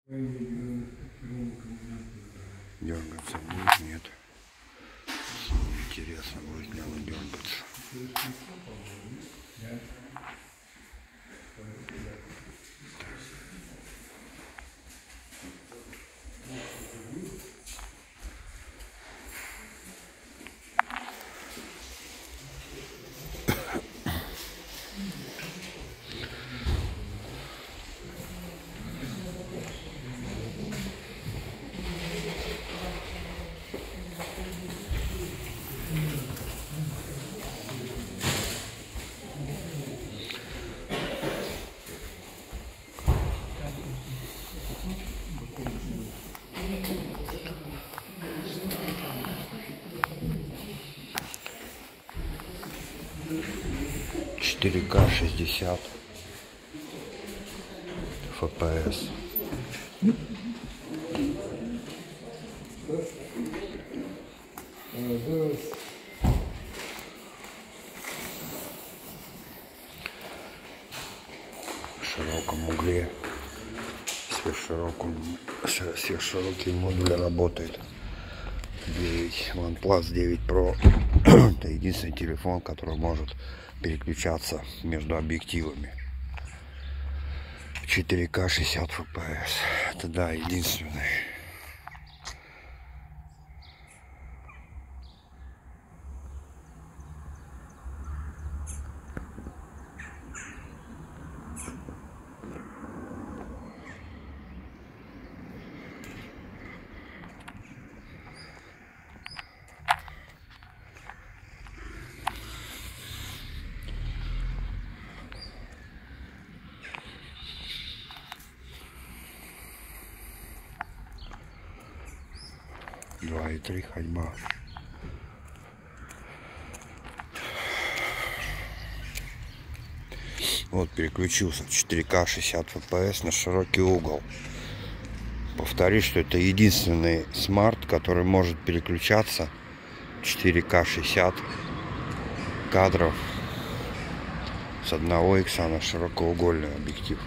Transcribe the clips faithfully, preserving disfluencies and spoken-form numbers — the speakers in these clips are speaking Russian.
Дергаться будет? Нет. Интересно, будет ли он дергаться. четыре ка шестьдесят эф пи эс. В широком угле сверхшироком, сверхширокий модуль работает. девять OnePlus девять про. Это единственный телефон, который может переключаться между объективами. четыре ка шестьдесят эф пи эс. Это да, единственный. два и три ходьба. Вот переключился четыре ка шестьдесят эф пи эс на широкий угол. Повторюсь, что это единственный смарт, который может переключаться четыре ка шестьдесят кадров с одного икса на широкоугольный объектив.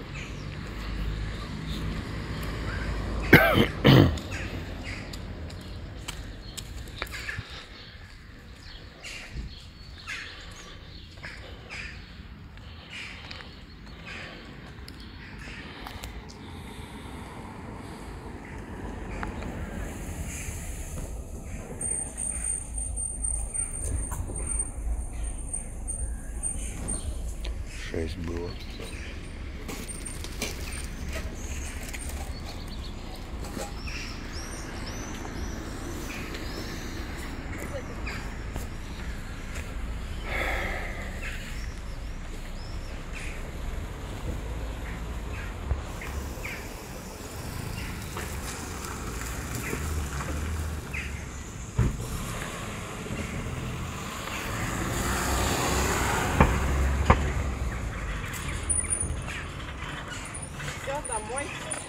шесть было. Домой.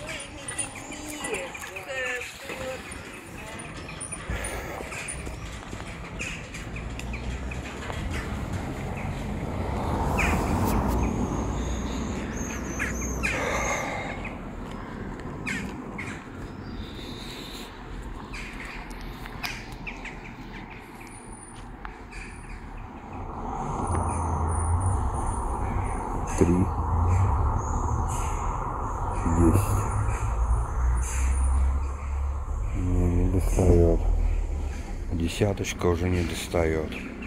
Три. Десять. Не, не достает. Десяточка уже не достает.